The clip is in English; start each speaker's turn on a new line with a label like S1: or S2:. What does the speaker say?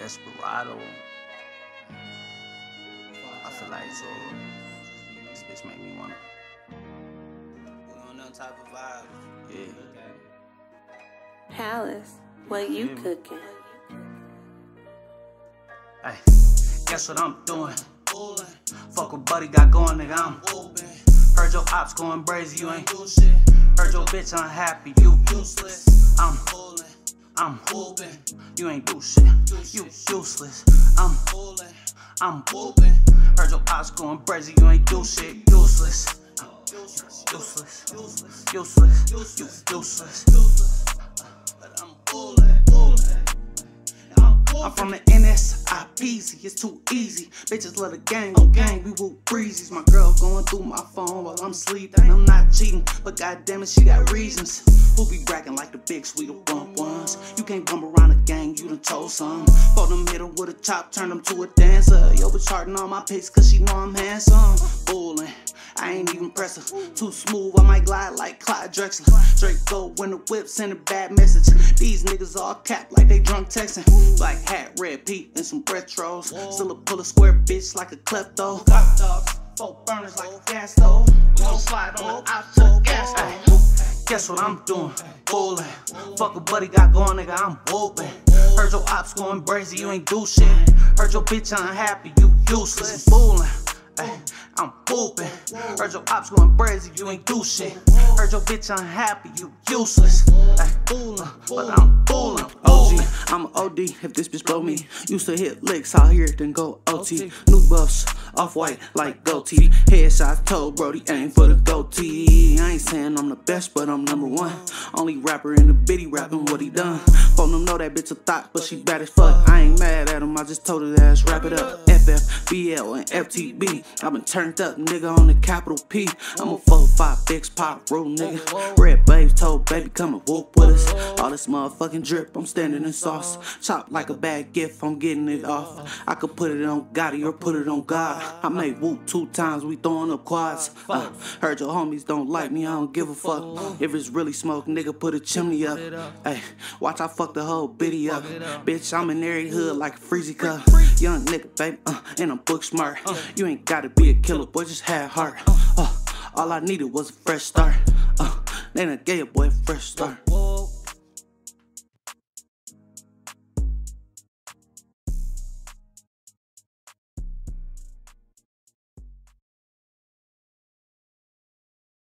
S1: Desperado. I feel like so. This bitch make me wanna. We on that type of vibe. Yeah.
S2: Palace, what you cooking?
S1: Hey, guess what I'm doing? Boolin. Fuck what buddy got going, nigga. I'm open. Heard your ops going brazy, you ain't do shit. Heard your bitch unhappy, you useless. I'm Boolin. I'm open. You ain't do shit. You useless. I'm Boolin. I'm open. Heard your ops going brazy, you ain't do shit. Useless. Useless. Useless. Useless. But I'm Boolin. I'm from the NSIPZ, it's too easy. Bitches love the gang, go gang, we woo breezes. My girl going through my phone while I'm sleeping. I'm not cheating, but goddamn it, she got reasons. Who be bragging like the big sweet bump ones? You can't bump around a gang, you done told some. For them hit her with a chop, turn them to a dancer. Yo, bitch charting on my pics cause she know I'm handsome. Boolin. I ain't even press her. Too smooth, I might glide like Clyde Drexler. Draco when the whip send a bad message. These niggas all capped like they drunk texting. Black hat, red Pete, and some retros. Still a pull a square bitch like a klepto. Hot dogs, 4 burners like a gas stove. Don't slide on the out to the gas stove. Guess what I'm doing? Boolin. Fuck a buddy got going, nigga, I'm open. Heard your ops going brazy, you ain't do shit. Heard your bitch unhappy, you useless. Boolin. Ay, I'm whooping. Heard your ops going brazy, you ain't do shit. Heard your bitch unhappy, you useless. Ay, but I'm Boolin. OG, I'm an OD if this bitch blow me. Used to hit licks out here, then go OT. New buffs, off-white like goatee. Headshots told Brody, aim for the goatee. I ain't saying I'm the best, but I'm #1. Only rapper in the bitty rapping what he done. Phone them know that bitch a thought, but she bad as fuck. I ain't mad at him, I just told her to ass wrap it up. FF, BL, and FTB. I been turned up, nigga, on the capital P. I'm a 4-5 big pop rule, nigga. Red babes told baby come and whoop with us. All this motherfucking drip, I'm standing in sauce. Chop like a bad gift, I'm getting it off. I could put it on Gotti or put it on God. I made whoop 2 times, we throwing up quads. Heard your homies don't like me, I don't give a fuck. If it's really smoke, nigga, put a chimney up. Hey, watch I fuck the whole bitty up. Bitch, I'm in every hood like a freezy cup. Young nigga, baby, and I'm book smart. You ain't gotta be a killer, boy, just have heart. All I needed was a fresh start. Then I gave a boy a fresh start.